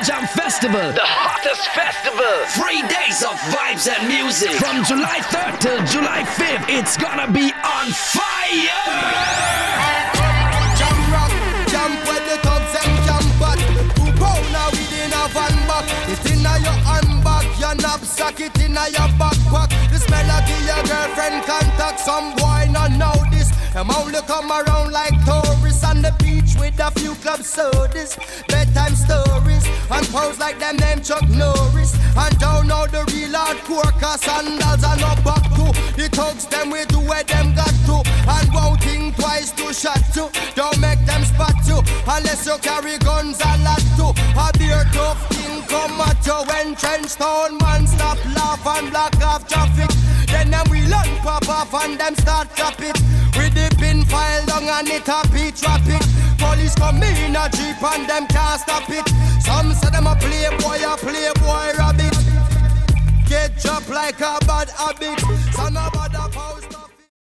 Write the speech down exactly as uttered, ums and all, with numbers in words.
Jam Festival, the hottest festival. Three days of vibes and music. From July third till July fifth, it's gonna be on fire. Jam rock, jump with the thugs and jump back. Who go now within a van back? It's in your handbag, your knapsack, it in your backpack. This melody your girlfriend contact. Some boy not know this. Them only come around like tourists on the beach with a few club sodas, bedtime stories, and pose like them name Chuck Norris. And don't know the real hardcore, cause sandals are not back to. The thugs them we do where them got to. And won't think twice to shot to. Don't make them spot you, unless you carry guns a lot to. A beer tough thing come at you when Trenchtown man stop laugh and block off traffic. Then them we learn pop off and them start drop it. With the pin file down and it a beat traffic. Police come in a jeep and them can't stop it. Some say them a playboy, a playboy rabbit. Get dropped like a bad habit. Son of a